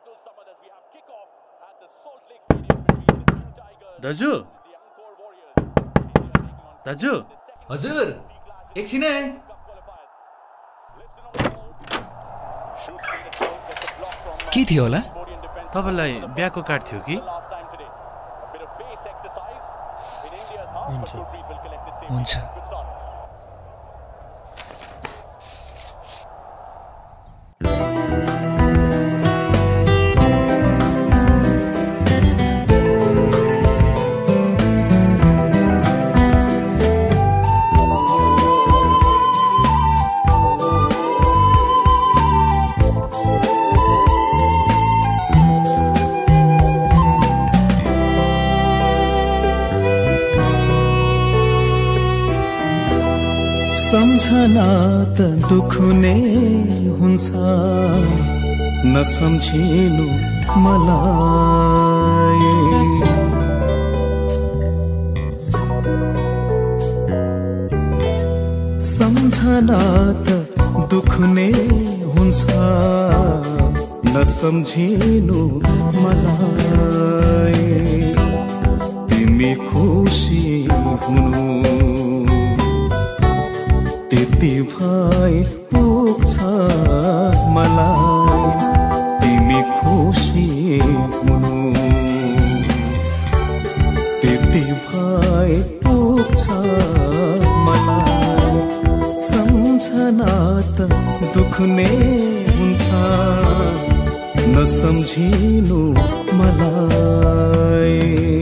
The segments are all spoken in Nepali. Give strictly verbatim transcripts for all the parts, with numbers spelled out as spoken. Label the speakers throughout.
Speaker 1: दाजु दाजु
Speaker 2: हजुर एकछिन है।
Speaker 3: के थियो होला?
Speaker 1: तपाईलाई बिहाको कार्ड थियो कि?
Speaker 3: हुन्छ हुन्छ
Speaker 4: सम्झना त दुख्ने हुन्छ नसम्झिनु मलाई। सम्झना त दुख्ने हुन्छ नसम्झिनु मलाई। तिमी खुसी हुनु त्यति भए पुग्छ मलाई। तिमी खुसी हुनु त्यति भए पुग्छ मलाई। सम्झना त दुख्ने हुन्छ नसम्झिनु मलाई।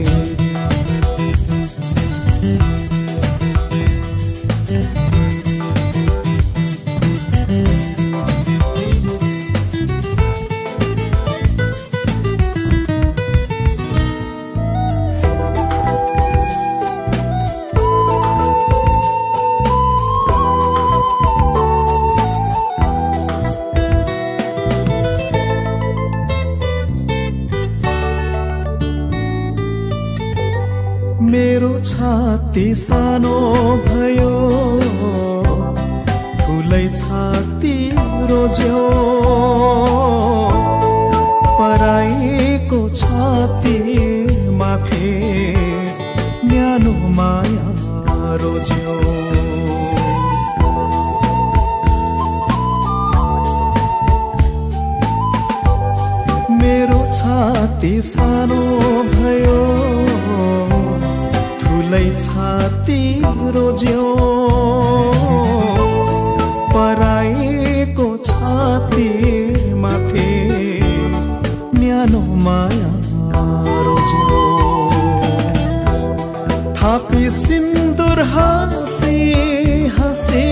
Speaker 4: मेरो छाती सानो भयो ठुलै छाती रोज्यो। पराईको छाती माथे न्यानो माया रोज्यो। मेरो छाती सानो भयो ठुलै छाती रोज्यो। पराईको छाती माथे न्यानो माया रोज्यो। थापी सिन्दुर हाँसी हाँसी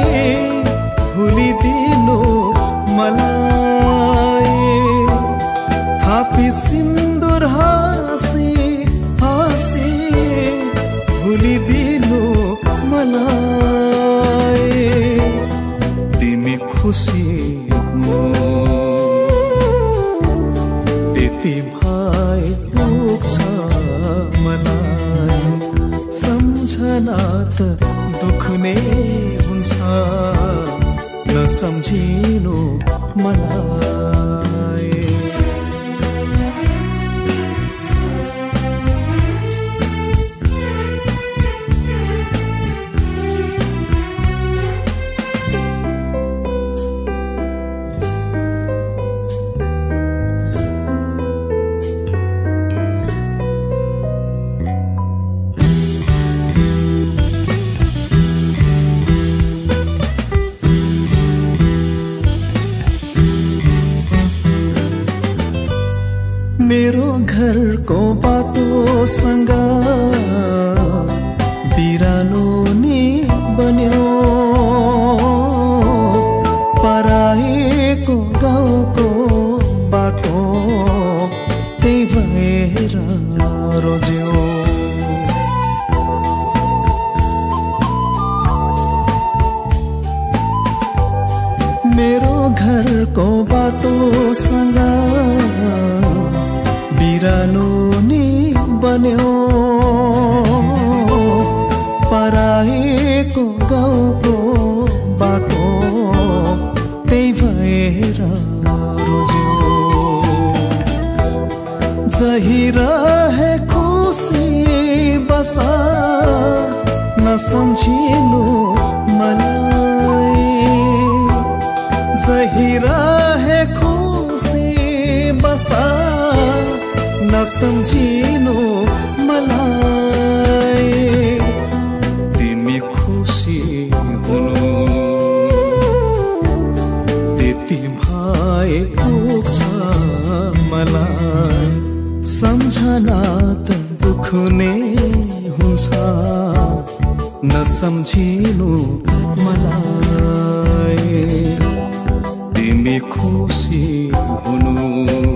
Speaker 4: भुलिदिनु मलाई। थापी सिन्दुर हाँसी हाँसी भुलिदिनु मलाई। तिमी खुसी हुनु त्यति भए पुग्छ मलाई। सम्झना त दुख्ने हुन्छ नसम्झिनु मलाई। मेरो घरको बाटोसँग बिरानो नि बन्यो। पराएको गाउँको बाटो त्यही भएर रोज्यो। मेरो घरको बाटोसँग बिरानो नि बन्यो। पराएको गाउँको बाटो त्यही भएर रोज्यो। नसम्झिनु मलाई जहिरहे खुसी बसा नसम्झिनु मलाई तिमी खुसी हुनु त्यति भए पुग्छ मलाई सम्झना त दुख्ने हुन्छ नसम्झिनु मलाई तिमी खुसी हुनु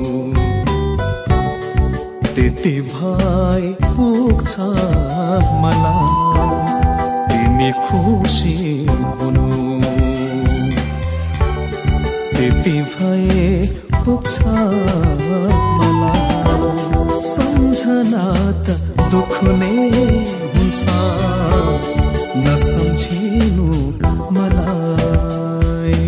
Speaker 4: त्यति भए पुग्छ मलाई तिमी खुसी हुनु त्यति भए पुग्छ मलाई सम्झना त दुख्ने हुन्छ नसम्झिनु मलाई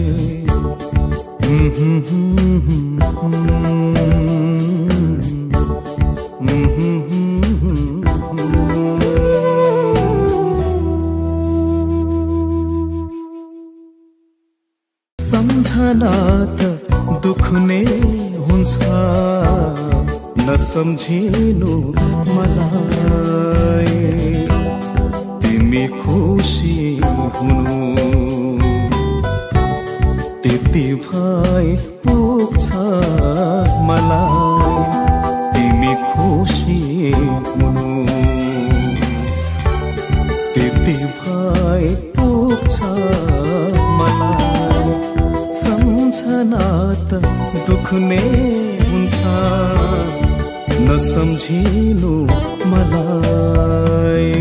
Speaker 4: सम्झना त दुख्ने हुन्छ नसम्झिनु मलाई तिमी खुसी हुनु त्यति भए पुग्छ मलाई तिमी खुसी हुनु त्यति भए पुग्छ मलाई सम्झना त दुख्ने हुन्छ नसम्झिनु मलाई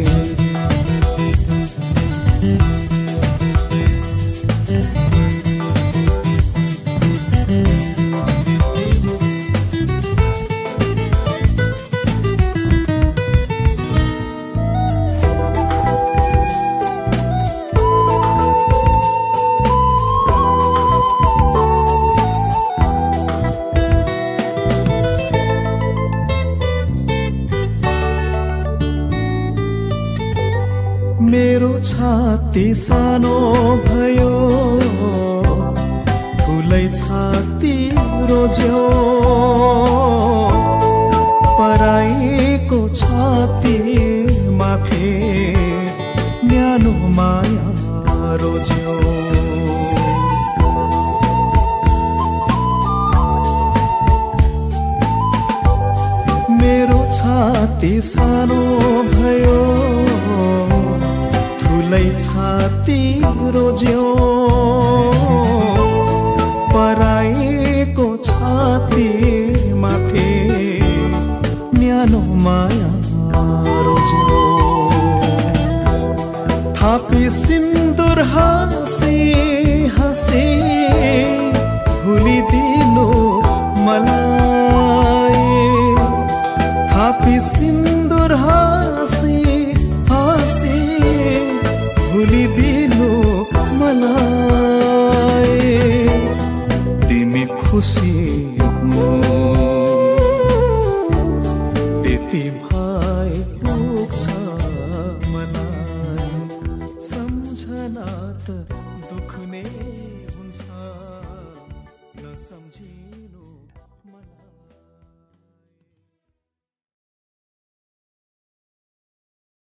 Speaker 4: मेरो छाती सानो भयो ठुलै छाती रोज्यो पराईको छाती माथि न्यानो माया रोज्यो मेरो छाती सानो भयो ठुलै छाती रोज्यो पराईको छाती माथि न्यानो माया रोज्यो थापी सिन्दुर हाँसी हाँसी भुलिदिनु मलाई थापी सिन्दुर हाँसी हाँसी भुलिदिनु मलाई तिमी खुसी हुनु त्यति भए पुग्छ मलाई सम्झना त दुख्ने हुन्छ नसम्झी